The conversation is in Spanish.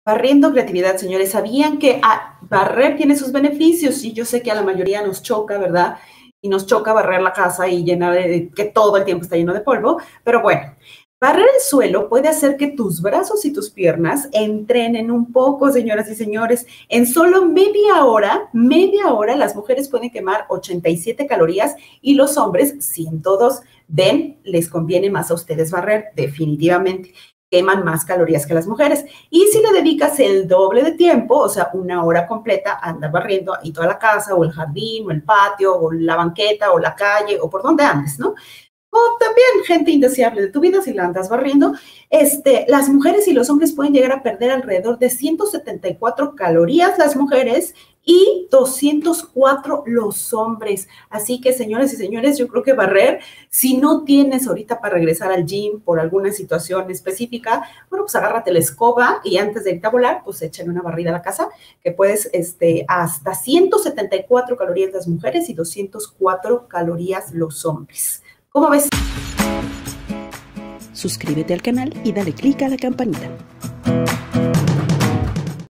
Barriendo creatividad, señores. ¿Sabían que barrer tiene sus beneficios? Sí, yo sé que a la mayoría nos choca, ¿verdad? Y nos choca barrer la casa y llenar que todo el tiempo está lleno de polvo. Pero bueno, barrer el suelo puede hacer que tus brazos y tus piernas entrenen un poco, señoras y señores. En solo media hora, las mujeres pueden quemar 87 calorías y los hombres 102. Ven, les conviene más a ustedes barrer, definitivamente queman más calorías que las mujeres. Y si le dedicas el doble de tiempo, o sea, una hora completa, andas barriendo ahí toda la casa, o el jardín, o el patio, o la banqueta, o la calle, o por donde andes, ¿no? O también gente indeseable de tu vida, si la andas barriendo, las mujeres y los hombres pueden llegar a perder alrededor de 174 calorías las mujeres y 204 los hombres. Así que, señores y señores, yo creo que barrer, si no tienes ahorita para regresar al gym por alguna situación específica, bueno, pues agárrate la escoba y antes de irte a volar, pues échale una barrida a la casa, que puedes hasta 174 calorías las mujeres y 204 calorías los hombres. ¿Cómo ves? Suscríbete al canal y dale clic a la campanita.